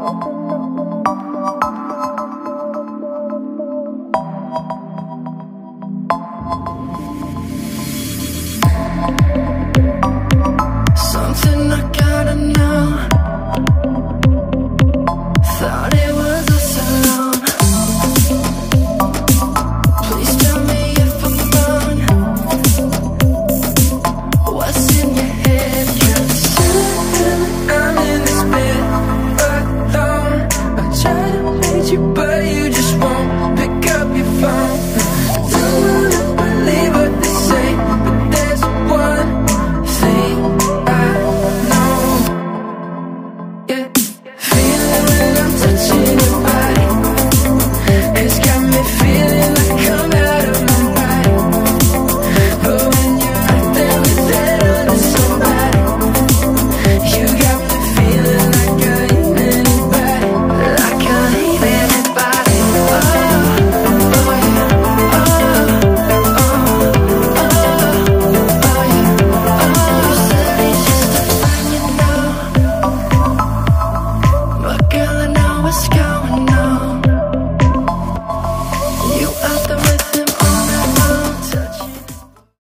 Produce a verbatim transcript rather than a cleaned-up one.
Something I gotta know. Thought it was us alone. Please tell me if I'm wrong. What's in your head? 'Cause I'm in this bed alone. I try to reach you but you just won't pick up your phone. Don't wanna believe what they say, but there's one thing I know. Yeah, feeling when I'm touching you.